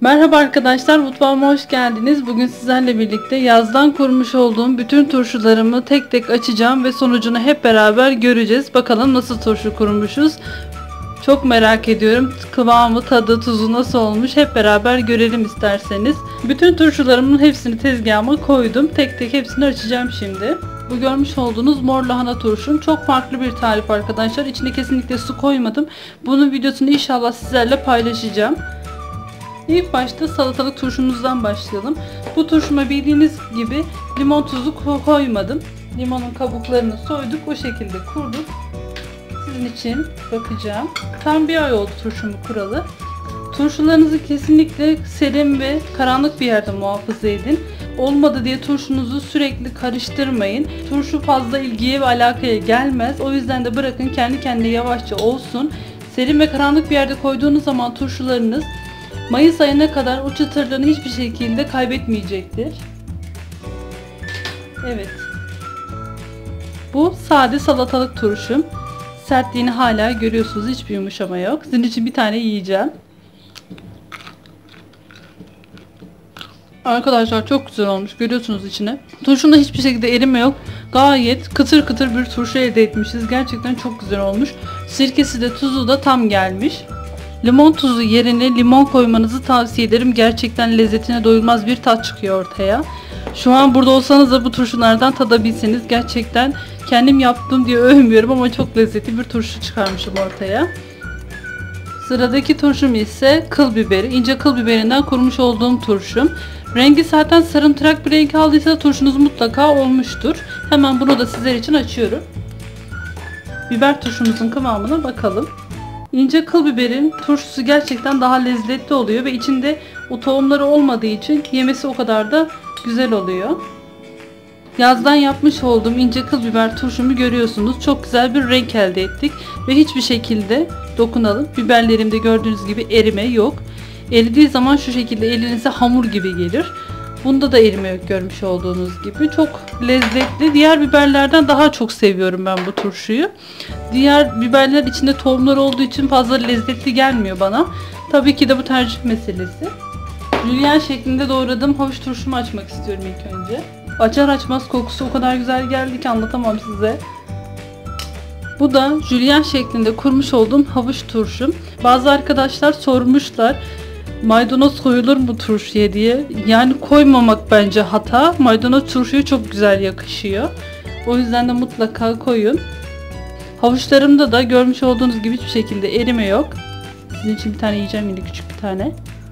Merhaba arkadaşlar, mutfağıma hoş geldiniz. Bugün sizlerle birlikte yazdan kurmuş olduğum bütün turşularımı tek tek açacağım ve sonucunu hep beraber göreceğiz. Bakalım nasıl turşu kurmuşuz. Çok merak ediyorum. Kıvamı, tadı, tuzu nasıl olmuş hep beraber görelim isterseniz. Bütün turşularımın hepsini tezgahıma koydum. Tek tek hepsini açacağım şimdi. Bu görmüş olduğunuz mor lahana turşum. Çok farklı bir tarif arkadaşlar. İçine kesinlikle su koymadım. Bunun videosunu inşallah sizlerle paylaşacağım. İlk başta salatalık turşumuzdan başlayalım. Bu turşuma bildiğiniz gibi limon tuzu koymadım. Limonun kabuklarını soyduk. O şekilde kurduk. Sizin için bakacağım. Tam bir ay oldu turşumu kuralı. Turşularınızı kesinlikle serin ve karanlık bir yerde muhafaza edin. Olmadı diye turşunuzu sürekli karıştırmayın. Turşu fazla ilgiye ve alakaya gelmez. O yüzden de bırakın kendi kendine yavaşça olsun. Serin ve karanlık bir yerde koyduğunuz zaman turşularınız Mayıs ayına kadar o çıtırlığını hiçbir şekilde kaybetmeyecektir. Evet. Bu sade salatalık turşum. Sertliğini hala görüyorsunuz. Hiçbir yumuşama yok. Sizin için bir tane yiyeceğim. Arkadaşlar çok güzel olmuş. Görüyorsunuz içine. Turşunda hiçbir şekilde erime yok. Gayet kıtır kıtır bir turşu elde etmişiz. Gerçekten çok güzel olmuş. Sirkesi de tuzu da tam gelmiş. Limon tuzu yerine limon koymanızı tavsiye ederim. Gerçekten lezzetine doyulmaz bir tat çıkıyor ortaya. Şu an burada olsanız da bu turşulardan tadabilseniz, gerçekten kendim yaptım diye övmüyorum ama çok lezzetli bir turşu çıkarmışım ortaya. Sıradaki turşum ise kıl biberi. İnce kıl biberinden kurmuş olduğum turşum. Rengi zaten sarımtırak bir renk aldıysa turşunuz mutlaka olmuştur. Hemen bunu da sizler için açıyorum. Biber turşumuzun kıvamına bakalım. İnce kıl biberin turşusu gerçekten daha lezzetli oluyor ve içinde o tohumları olmadığı için yemesi o kadar da güzel oluyor. Yazdan yapmış olduğum ince kıl biber turşumu görüyorsunuz. Çok güzel bir renk elde ettik ve hiçbir şekilde dokunalım. Biberlerimde gördüğünüz gibi erime yok. Eridiği zaman şu şekilde elinize hamur gibi gelir. Bunda da erime yok görmüş olduğunuz gibi. Çok lezzetli. Diğer biberlerden daha çok seviyorum ben bu turşuyu. Diğer biberler içinde tohumlar olduğu için fazla lezzetli gelmiyor bana. Tabii ki de bu tercih meselesi. Jülyen şeklinde doğradığım havuç turşumu açmak istiyorum ilk önce. Açar açmaz kokusu o kadar güzel geldi ki anlatamam size. Bu da jülyen şeklinde kurmuş olduğum havuç turşum. Bazı arkadaşlar sormuşlar, maydanoz koyulur mu turşuya diye. Yani koymamak bence hata. Maydanoz turşuya çok güzel yakışıyor. O yüzden de mutlaka koyun. Havuçlarımda da görmüş olduğunuz gibi hiçbir şekilde erime yok. Sizin için bir tane yiyeceğim, yine küçük bir tane.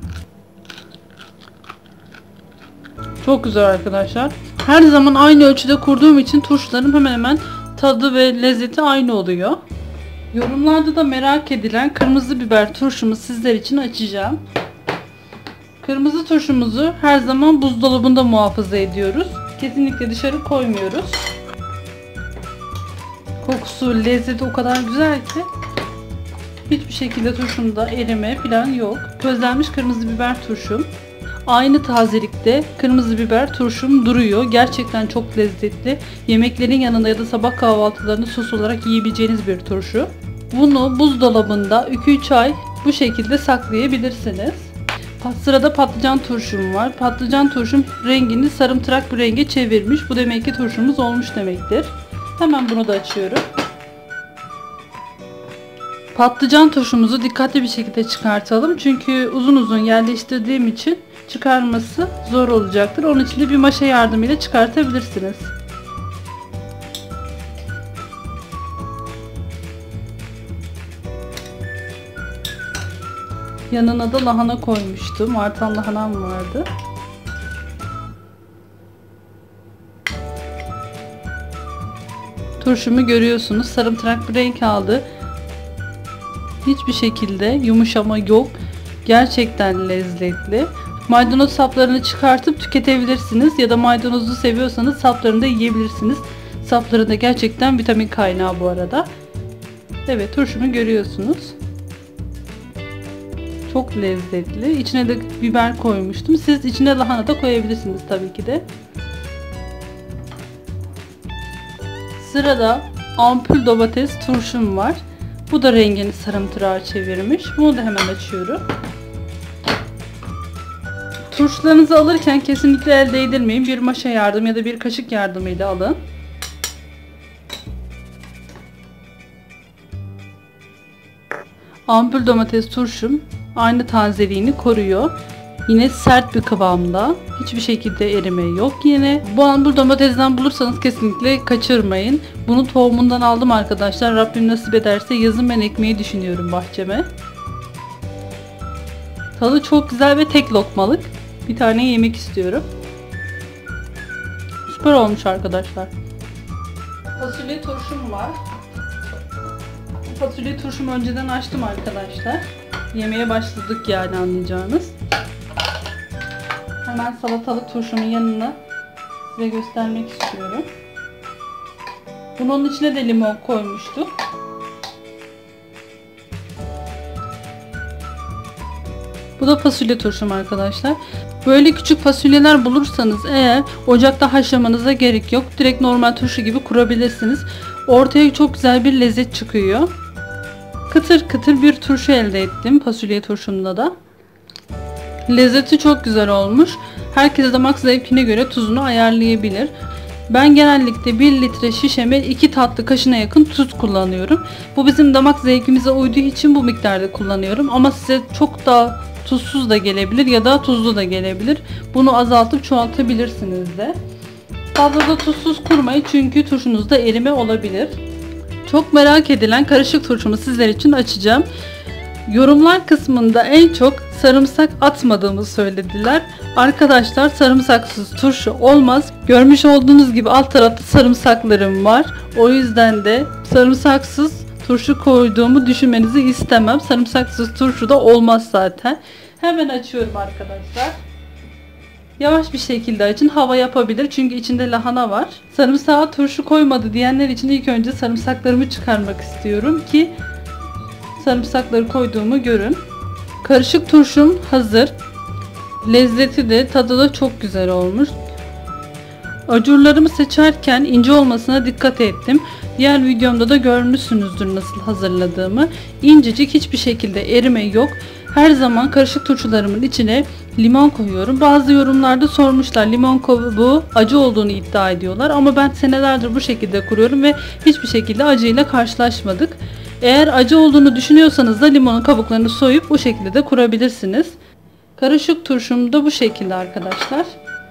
Çok güzel arkadaşlar. Her zaman aynı ölçüde kurduğum için turşularım hemen hemen tadı ve lezzeti aynı oluyor. Yorumlarda da merak edilen kırmızı biber turşumu sizler için açacağım. Kırmızı turşumuzu her zaman buzdolabında muhafaza ediyoruz. Kesinlikle dışarı koymuyoruz. Kokusu, lezzeti o kadar güzel ki hiçbir şekilde turşumda erime falan yok. Közlenmiş kırmızı biber turşum. Aynı tazelikte kırmızı biber turşum duruyor. Gerçekten çok lezzetli. Yemeklerin yanında ya da sabah kahvaltılarını sos olarak yiyebileceğiniz bir turşu. Bunu buzdolabında 2-3 ay bu şekilde saklayabilirsiniz. Sırada patlıcan turşum var. Patlıcan turşum rengini sarımtırak bir renge çevirmiş. Bu demek ki turşumuz olmuş demektir. Hemen bunu da açıyorum. Patlıcan turşumuzu dikkatli bir şekilde çıkartalım. Çünkü uzun uzun yerleştirdiğim için çıkarması zor olacaktır. Onun için de bir maşa yardımıyla çıkartabilirsiniz. Yanına da lahana koymuştum. Artan lahanam vardı. Turşumu görüyorsunuz. Sarımtırak bir renk aldı. Hiçbir şekilde yumuşama yok. Gerçekten lezzetli. Maydanoz saplarını çıkartıp tüketebilirsiniz. Ya da maydanozu seviyorsanız saplarını da yiyebilirsiniz. Sapları da gerçekten vitamin kaynağı bu arada. Evet, turşumu görüyorsunuz. Çok lezzetli. İçine de biber koymuştum. Siz içine lahana da koyabilirsiniz tabii ki de. Sırada ampul domates turşum var. Bu da rengini sarımtırağa çevirmiş. Bunu da hemen açıyorum. Turşularınızı alırken kesinlikle el değdirmeyin. Bir maşa yardım ya da bir kaşık yardımıyla alın. Ampul domates turşum aynı tazeliğini koruyor. Yine sert bir kıvamda. Hiçbir şekilde erime yok yine. Bu ampul domatesden bulursanız kesinlikle kaçırmayın. Bunu tohumundan aldım arkadaşlar. Rabbim nasip ederse yazın ben ekmeği düşünüyorum bahçeme. Tadı çok güzel ve tek lokmalık. Bir tane yemek istiyorum. Süper olmuş arkadaşlar. Fasulye turşum var. Fasulye turşumu önceden açtım arkadaşlar. Yemeğe başladık yani, anlayacağınız. Hemen salatalık turşumun yanına size göstermek istiyorum. Bunun içine de limon koymuştuk. Bu da fasulye turşum arkadaşlar. Böyle küçük fasulyeler bulursanız eğer ocakta haşlamanıza gerek yok. Direkt normal turşu gibi kurabilirsiniz. Ortaya çok güzel bir lezzet çıkıyor. Kıtır kıtır bir turşu elde ettim fasulye turşumda da. Lezzeti çok güzel olmuş. Herkes damak zevkine göre tuzunu ayarlayabilir. Ben genellikle 1 litre şişeme 2 tatlı kaşığına yakın tuz kullanıyorum. Bu bizim damak zevkimize uyduğu için bu miktarda kullanıyorum. Ama size çok daha tuzsuz da gelebilir ya da tuzlu da gelebilir. Bunu azaltıp çoğaltabilirsiniz de. Fazla da tuzsuz kurmayın çünkü turşunuzda erime olabilir. Çok merak edilen karışık turşumu sizler için açacağım. Yorumlar kısmında en çok sarımsak atmadığımı söylediler. Arkadaşlar, sarımsaksız turşu olmaz. Görmüş olduğunuz gibi alt tarafta sarımsaklarım var. O yüzden de sarımsaksız turşu koyduğumu düşünmenizi istemem. Sarımsaksız turşu da olmaz zaten. Hemen açıyorum arkadaşlar. Yavaş bir şekilde açın. Hava yapabilir çünkü içinde lahana var. Sarımsağa turşu koymadı diyenler için ilk önce sarımsaklarımı çıkarmak istiyorum ki sarımsakları koyduğumu görün. Karışık turşum hazır. Lezzeti de tadı da çok güzel olmuş. Acurlarımı seçerken ince olmasına dikkat ettim. Diğer videomda da görmüşsünüzdür nasıl hazırladığımı. İncecik, hiçbir şekilde erime yok. Her zaman karışık turşularımın içine limon koyuyorum. Bazı yorumlarda sormuşlar, limon kabuğu acı olduğunu iddia ediyorlar. Ama ben senelerdir bu şekilde kuruyorum ve hiçbir şekilde acıyla karşılaşmadık. Eğer acı olduğunu düşünüyorsanız da limonun kabuklarını soyup bu şekilde de kurabilirsiniz. Karışık turşum da bu şekilde arkadaşlar.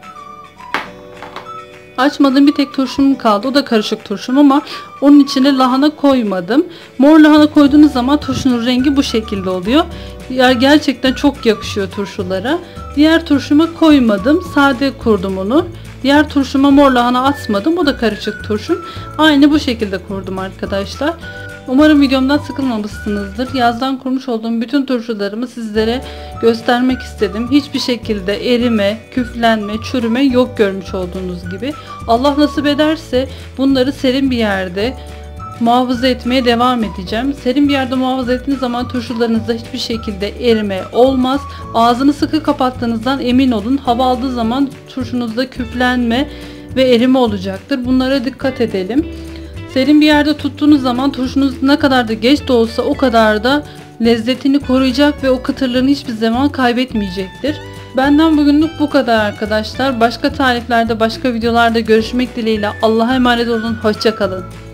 Açmadığım bir tek turşum kaldı. O da karışık turşum ama onun içine lahana koymadım. Mor lahana koyduğunuz zaman turşunun rengi bu şekilde oluyor. Gerçekten çok yakışıyor turşulara. Diğer turşuma koymadım. Sade kurdum onu. Diğer turşuma mor lahana atmadım. O da karışık turşum. Aynı bu şekilde kurdum arkadaşlar. Umarım videomdan sıkılmamışsınızdır. Yazdan kurmuş olduğum bütün turşularımı sizlere göstermek istedim. Hiçbir şekilde erime, küflenme, çürüme yok, görmüş olduğunuz gibi. Allah nasip ederse bunları serin bir yerde muhafaza etmeye devam edeceğim. Serin bir yerde muhafaza ettiğiniz zaman turşularınızda hiçbir şekilde erime olmaz. Ağzını sıkı kapattığınızdan emin olun. Hava aldığı zaman turşunuzda küflenme ve erime olacaktır. Bunlara dikkat edelim. Serin bir yerde tuttuğunuz zaman turşunuz ne kadar da geç de olsa o kadar da lezzetini koruyacak ve o kıtırlığını hiçbir zaman kaybetmeyecektir. Benden bugünlük bu kadar arkadaşlar. Başka tariflerde, başka videolarda görüşmek dileğiyle. Allah'a emanet olun. Hoşça kalın.